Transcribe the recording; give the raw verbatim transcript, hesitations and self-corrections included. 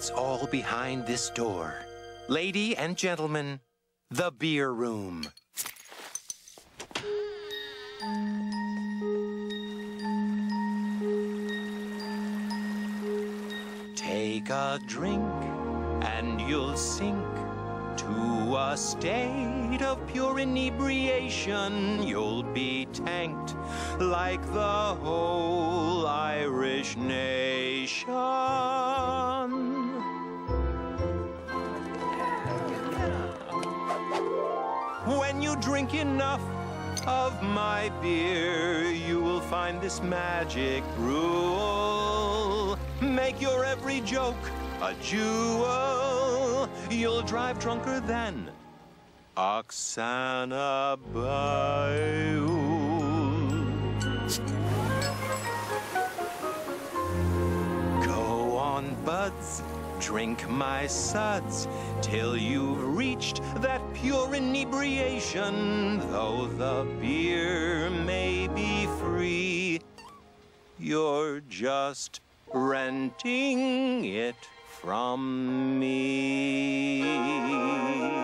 It's all behind this door. Lady and gentlemen, the beer room. Take a drink and you'll sink to a state of pure inebriation. You'll be tanked like the whole Irish nation. When you drink enough of my beer, you will find this magic rule. Make your every joke a jewel. You'll drive drunker than Oksana Bayou. Go on, buds, drink my suds till you've reached that pure inebriation. Though the beer may be free, you're just renting it from me.